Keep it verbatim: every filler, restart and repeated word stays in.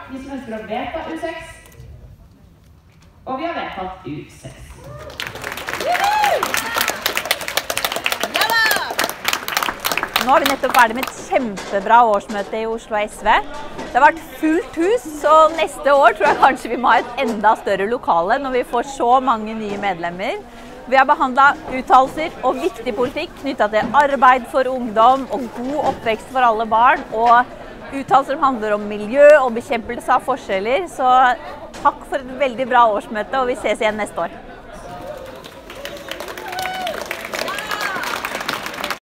de som ønsker å vedta U seks. Og vi har vedtatt U seks. Nå er vi nettopp ferdig med et kjempebra årsmøte i Oslo S V. Det har vært fullt hus, og neste år tror jeg kanskje vi må ha et enda større lokale når vi får så mange nye medlemmer. Vi har behandlet uttalelser og viktig politikk knyttet til arbeid for ungdom og god oppvekst for alle barn, og uttalelser som handler om miljø og bekjempelse av forskjeller. Så takk for et veldig bra årsmøte, og vi ses igjen neste år.